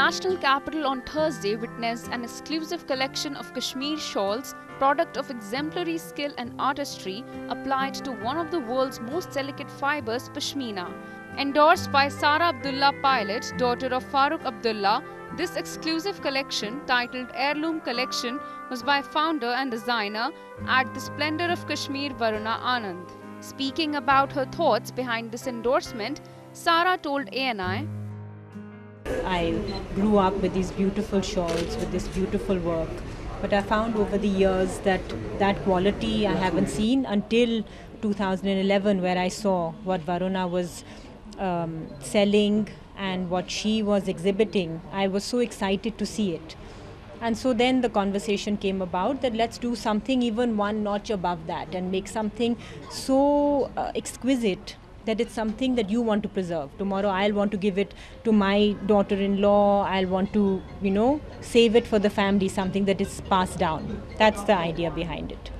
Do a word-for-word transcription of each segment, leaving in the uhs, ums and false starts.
national capital on Thursday witnessed an exclusive collection of Kashmir Shawls, product of exemplary skill and artistry applied to one of the world's most delicate fibers, Pashmina. Endorsed by Sara Abdullah Pilot, daughter of Farooq Abdullah, this exclusive collection, titled Heirloom Collection, was by founder and designer at the Splendor of Kashmir, Varuna, Anand. Speaking about her thoughts behind this endorsement, Sara told A N I, I grew up with these beautiful shawls, with this beautiful work. But I found over the years that that quality I haven't seen until two thousand eleven, where I saw what Varuna was um, selling and what she was exhibiting. I was so excited to see it. And so then the conversation came about that let's do something even one notch above that and make something so uh, exquisite that it's something that you want to preserve. Tomorrow I'll want to give it to my daughter-in-law. I'll want to, you know, save it for the family, something that is passed down. That's the idea behind it.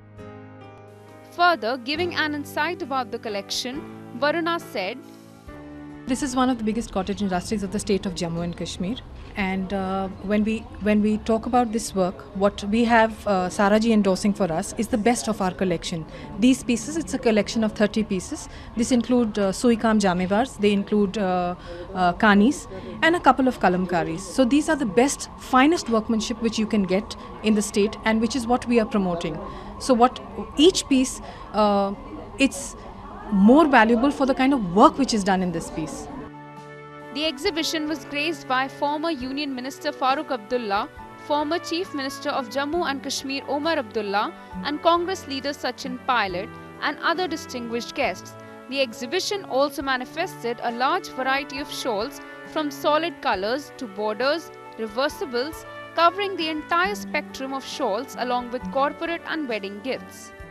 Further, giving an insight about the collection, Varuna said, this is one of the biggest cottage industries of the state of Jammu and Kashmir. And uh, when we when we talk about this work, what we have uh, Sara ji endorsing for us is the best of our collection. These pieces, it's a collection of thirty pieces. This include uh, suikam jamewars, they include uh, uh, kanis and a couple of kalamkaris. So these are the best, finest workmanship which you can get in the state, and which is what we are promoting. So what each piece, uh, it's more valuable for the kind of work which is done in this piece. The exhibition was graced by former Union Minister Farooq Abdullah, former Chief Minister of Jammu and Kashmir Omar Abdullah, and Congress leader Sachin Pilot, and other distinguished guests. The exhibition also manifested a large variety of shawls, from solid colors to borders, reversibles, covering the entire spectrum of shawls along with corporate and wedding gifts.